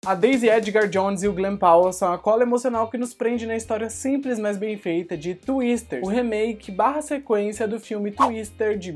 A Daisy Edgar Jones e o Glen Powell são a cola emocional que nos prende na história simples, mas bem feita de Twister, o remake / sequência do filme Twister de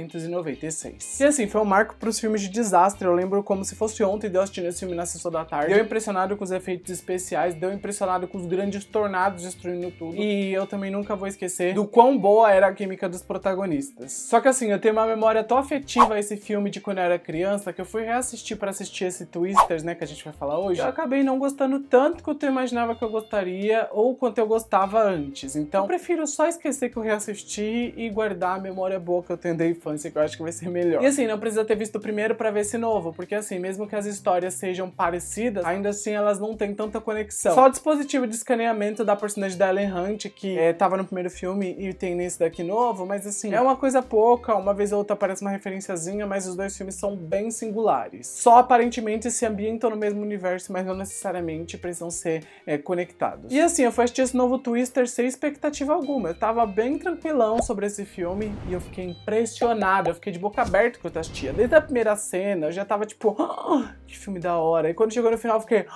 1996. E assim, foi um marco pros filmes de desastre. Eu lembro como se fosse ontem de eu assistindo esse filme na sessão da tarde. Deu impressionado com os efeitos especiais, deu impressionado com os grandes tornados destruindo tudo. E eu também nunca vou esquecer do quão boa era a química dos protagonistas. Só que assim, eu tenho uma memória tão afetiva a esse filme de quando eu era criança, que eu fui reassistir pra assistir esse Twisters, né, que a gente vai falar hoje. Eu acabei não gostando tanto quanto eu imaginava que eu gostaria, ou quanto eu gostava antes. Então, eu prefiro só esquecer que eu reassisti e guardar a memória boa que eu tenho da infância, que eu acho que vai ser melhor. E assim, não precisa ter visto o primeiro pra ver esse novo, porque assim, mesmo que as histórias sejam parecidas, ainda assim elas não têm tanta conexão. Só o dispositivo de escaneamento da personagem da Ellen Hunt, que tava no primeiro filme e tem nesse daqui novo, mas assim, é uma coisa pouca, uma vez ou outra aparece uma referenciazinha, mas os dois filmes são bem singulares. Só aparentemente se ambientam no mesmo universo, mas não necessariamente precisam ser conectados. E assim, eu fui assistir esse novo Twister sem expectativa alguma. Eu tava bem tranquilão sobre esse filme e eu fiquei impressionado, eu fiquei de boca aberta quando eu assistia. Desde a primeira cena, eu já tava tipo, que filme da hora. E quando chegou no final, eu fiquei,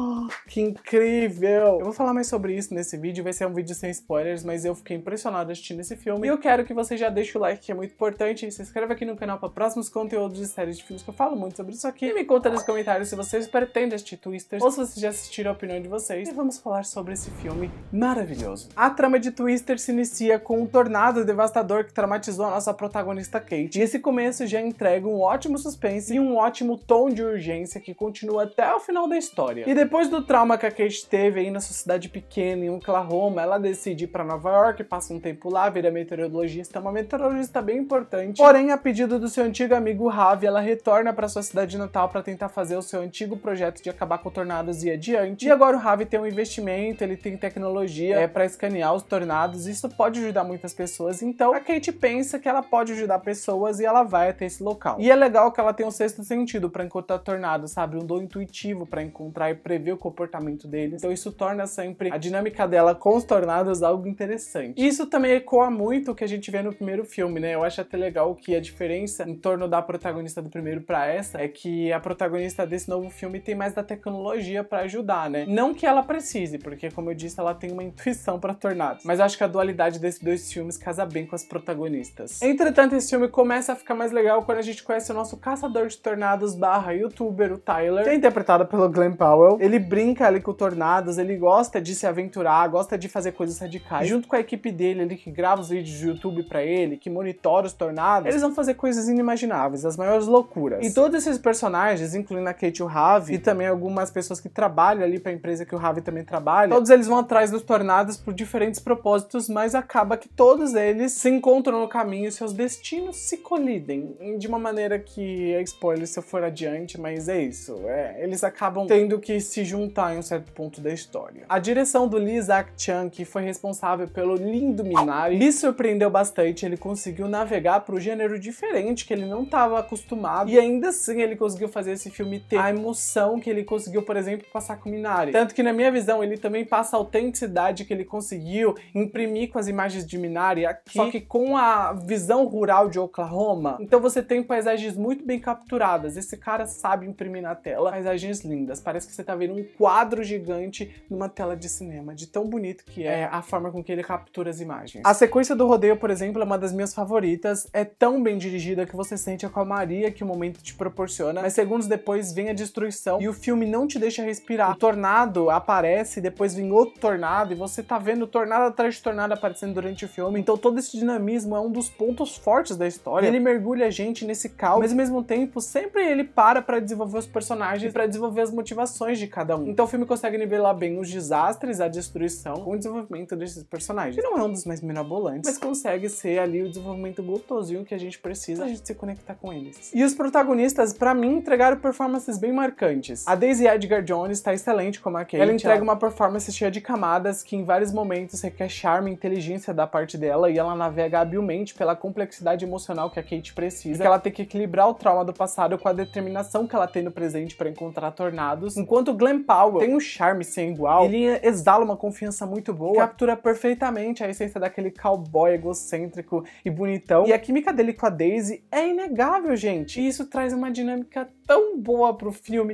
que incrível. Eu vou falar mais sobre isso nesse vídeo, vai ser um vídeo sem spoilers, mas eu fiquei impressionado assistindo esse filme. E eu quero que você já deixe o like, que é muito importante, e se inscreva aqui no canal para próximos conteúdos de séries de filmes, que eu falo muito sobre isso aqui. E me conta nos comentários se vocês pretendem assistir Twisters, ou se vocês já assistiram a opinião de vocês. E vamos falar sobre esse filme maravilhoso. A trama de Twister se inicia com um tornado devastador que traumatizou a nossa protagonista Kate. E esse começo já entrega um ótimo suspense e um ótimo tom de urgência que continua até o final da história. E depois do trauma que a Kate teve aí na sua cidade pequena, em Oklahoma, ela decide ir pra Nova York, passa um tempo lá, vira meteorologista, uma meteorologista bem importante. Porém, a pedido do seu antigo amigo Ravi, ela retorna pra sua cidade natal pra tentar fazer o seu antigo projeto de acabar com tornados e adiante. E agora o Ravi tem um investimento, ele tem tecnologia pra escanear os tornados, isso pode ajudar muitas pessoas, então a Kate pensa que ela pode ajudar pessoas e ela vai até esse local. E é legal que ela tem um sexto sentido pra encontrar tornados, sabe? Um dom intuitivo pra encontrar e prever o comportamento deles. Então isso torna sempre a dinâmica dela com os tornados algo interessante. E isso também ecoa muito o que a gente vê no primeiro filme, né? Eu acho até legal que a diferença em torno da protagonista do primeiro pra essa é que a protagonista desse novo filme tem mais da tecnologia pra ajudar, né? Não que ela precise, porque como eu disse, ela tem uma intuição pra tornados. Mas eu acho que a dualidade desses dois filmes casa bem com as protagonistas. Entretanto, esse filme começa a ficar mais legal quando a gente conhece o nosso caçador de tornados / youtuber, o Tyler, que é interpretado pelo Glen Powell. Ele brinca ali com tornados, ele gosta de se aventurar, gosta de fazer coisas radicais. Junto com a equipe dele ali, que grava os vídeos de YouTube pra ele, que monitora os tornados, eles vão fazer coisas inimagináveis, as maiores loucuras. E todos esses personagens, incluindo a Kate e o Ravi, e também algumas pessoas que trabalham ali pra empresa que o Ravi também trabalha, todos eles vão atrás dos tornados por diferentes propósitos, mas acaba que todos eles se encontram no caminho e seus destinos se colidem. De uma maneira que é spoiler se eu for adiante, mas é isso. Eles acabam tendo que se juntar em um certo ponto da história. A direção do Lee Isaac-Chung, que foi responsável pelo lindo Minari, me surpreendeu bastante. Ele conseguiu navegar para um gênero diferente que ele não estava acostumado, e ainda assim ele conseguiu fazer esse filme ter a emoção que ele conseguiu, por exemplo, passar com Minari. Tanto que na minha visão ele também passa a autenticidade que ele conseguiu imprimir com as imagens de Minari aqui, só que com a visão rural de Oklahoma. Então você tem paisagens muito bem capturadas. Esse cara sabe imprimir na tela paisagens lindas. Parece que você tá vendo um quadro gigante numa tela de cinema, de tão bonito que é a forma com que ele captura as imagens. A sequência do rodeio, por exemplo, é uma das minhas favoritas. É tão bem dirigida que você sente a calmaria que o momento te proporciona, mas segundos depois vem a destruição e o filme não te deixa respirar. O tornado aparece, depois vem outro tornado e você tá vendo tornado atrás de tornado aparecendo durante o filme. Então todo esse dinamismo é um dos pontos fortes da história. Ele mergulha a gente nesse caos, mas ao mesmo tempo sempre ele para desenvolver os personagens, para desenvolver as motivações de cada um. Então o filme consegue nivelar bem os desastres, a destruição, com o desenvolvimento desses personagens. Que não é um dos mais mirabolantes, mas consegue ser ali o desenvolvimento gostosinho que a gente precisa pra gente se conectar com eles. E os protagonistas, pra mim, entregaram performances bem marcantes. A Daisy Edgar Jones tá excelente como a Kate. Ela entrega uma performance cheia de camadas que em vários momentos requer charme e inteligência da parte dela, e ela navega habilmente pela complexidade emocional que a Kate precisa, que ela tem que equilibrar o trauma do passado com a determinação que ela tem no presente pra encontrar tornados, enquanto o Glen Powell tem um charme sem igual. Ele exala uma confiança muito boa, captura perfeitamente a essência daquele cowboy egocêntrico e bonitão, e a química dele com a Daisy é inegável, gente. E isso traz uma dinâmica tão boa pro filme que não tem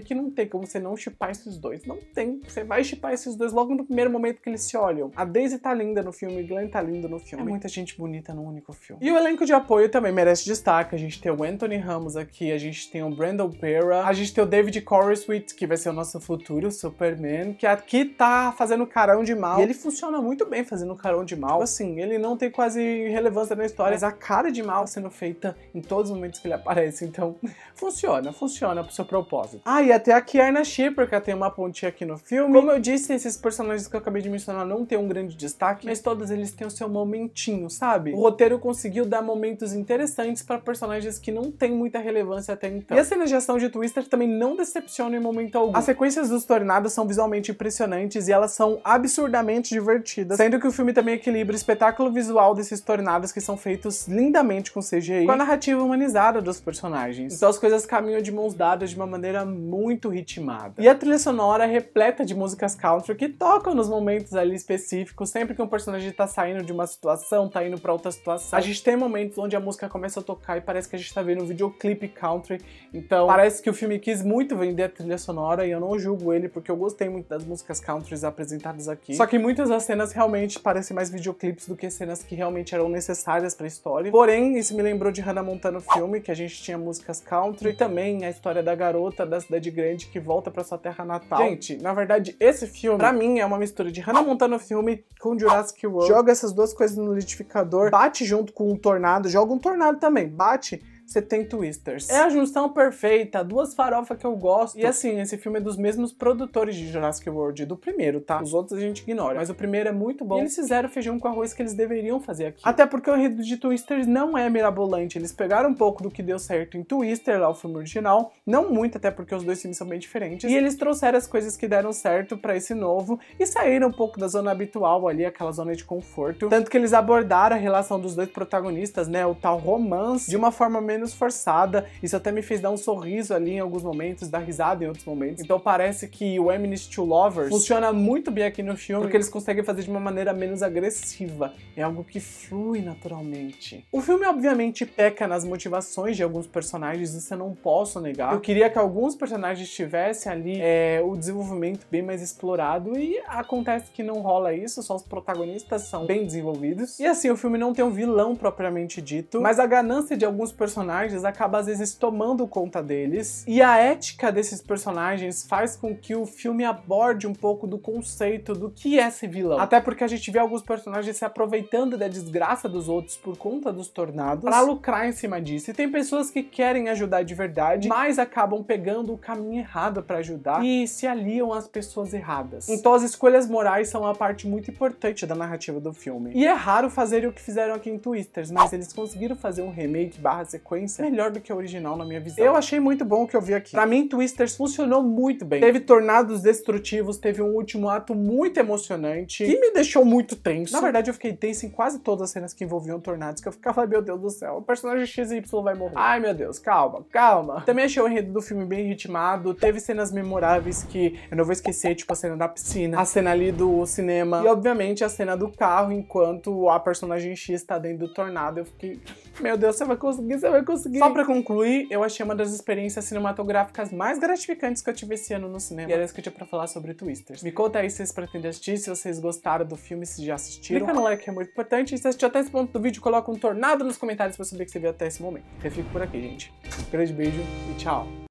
tem como você não shippar esses dois. Não tem. Você vai shippar esses dois logo no primeiro momento que eles se olham. A Daisy tá linda no filme, o Glenn tá lindo no filme. É muita gente bonita num único filme. E o elenco de apoio também merece destaque. A gente tem o Anthony Ramos aqui, a gente tem o Brandon Pera, a gente tem o David Corenswet, que vai ser o nosso futuro Superman, que aqui tá fazendo carão de mal. E ele funciona muito bem fazendo carão de mal. Assim, ele não tem quase relevância na história, mas a cara de mal sendo feita em todos os momentos que ele aparece. Então, funciona pro seu propósito. Ah, e até a Kierna Shipper, que tem uma pontinha aqui no filme. Como eu disse, esses personagens que eu acabei de mencionar não tem um grande destaque, mas todos eles têm o seu momentinho, sabe? O roteiro conseguiu dar momentos interessantes para personagens que não têm muita relevância até então. E as cenas de ação de Twister também não decepcionam em momento algum. As sequências dos tornados são visualmente impressionantes e elas são absurdamente divertidas, sendo que o filme também equilibra o espetáculo visual desses tornados que são feitos lindamente com CGI, com a narrativa humanizada dos personagens. Então as coisas caminham de mãos dadas de uma maneira muito ritmada. E a trilha sonora é repleta de músicas country que tocam nos momentos ali específicos, sempre que um personagem tá saindo de uma situação, tá indo pra outra situação. A gente tem momentos onde a música começa a tocar e parece que a gente tá vendo um videoclipe country, então parece que o filme quis muito vender a trilha sonora e eu não julgo ele porque eu gostei muito das músicas country apresentadas aqui. Só que muitas das cenas realmente parecem mais videoclipes do que cenas que realmente eram necessárias pra história. Porém, isso me lembrou de Hannah Montana filme, que a gente tinha músicas country, e também a história da garota da cidade grande que volta pra sua terra natal. Gente, na verdade, esse filme, pra mim, é uma mistura de Hannah Montana filme com Jurassic World. Joga essas duas coisas no liquidificador, bate junto com um tornado, joga um tornado também, bate, você tem Twisters. É a junção perfeita, duas farofas que eu gosto. E assim, esse filme é dos mesmos produtores de Jurassic World, do primeiro, tá? Os outros a gente ignora, mas o primeiro é muito bom. E eles fizeram o feijão com arroz que eles deveriam fazer aqui. Até porque o enredo de Twisters não é mirabolante. Eles pegaram um pouco do que deu certo em Twister, lá o filme original, não muito, até porque os dois filmes são bem diferentes. E eles trouxeram as coisas que deram certo pra esse novo e saíram um pouco da zona habitual ali, aquela zona de conforto. Tanto que eles abordaram a relação dos dois protagonistas, né? O tal romance, de uma forma menos forçada. Isso até me fez dar um sorriso ali em alguns momentos, dar risada em outros momentos. Então parece que o Enemies to Lovers funciona muito bem aqui no filme, porque eles conseguem fazer de uma maneira menos agressiva. É algo que flui naturalmente. O filme obviamente peca nas motivações de alguns personagens, isso eu não posso negar. Eu queria que alguns personagens tivessem ali o desenvolvimento bem mais explorado e acontece que não rola isso, só os protagonistas são bem desenvolvidos. E assim, o filme não tem um vilão propriamente dito, mas a ganância de alguns personagens acaba às vezes tomando conta deles, e a ética desses personagens faz com que o filme aborde um pouco do conceito do que é ser vilão. Até porque a gente vê alguns personagens se aproveitando da desgraça dos outros por conta dos tornados pra lucrar em cima disso. E tem pessoas que querem ajudar de verdade, mas acabam pegando o caminho errado pra ajudar e se aliam às pessoas erradas. Então as escolhas morais são uma parte muito importante da narrativa do filme. E é raro fazerem o que fizeram aqui em Twisters, mas eles conseguiram fazer um remake / sequência melhor do que o original na minha visão. Eu achei muito bom o que eu vi aqui. Pra mim, Twisters funcionou muito bem. Teve tornados destrutivos, teve um último ato muito emocionante, que me deixou muito tenso. Na verdade, eu fiquei tenso em quase todas as cenas que envolviam tornados, que eu ficava, meu Deus do céu, o personagem XY vai morrer. Ai, meu Deus, calma, calma. Também achei o enredo do filme bem ritmado, teve cenas memoráveis que eu não vou esquecer, tipo a cena da piscina, a cena ali do cinema, e obviamente a cena do carro, enquanto a personagem X tá dentro do tornado. Eu fiquei, meu Deus, você vai conseguir, você vai conseguir. Só pra concluir, eu achei uma das experiências cinematográficas mais gratificantes que eu tive esse ano no cinema. E era isso que eu tinha pra falar sobre Twisters. Me conta aí se vocês pretendem assistir, se vocês gostaram do filme, se já assistiram. Clica no like que é muito importante. E se assistiu até esse ponto do vídeo, coloca um tornado nos comentários pra saber que você viu até esse momento. Eu fico por aqui, gente. Um grande beijo e tchau.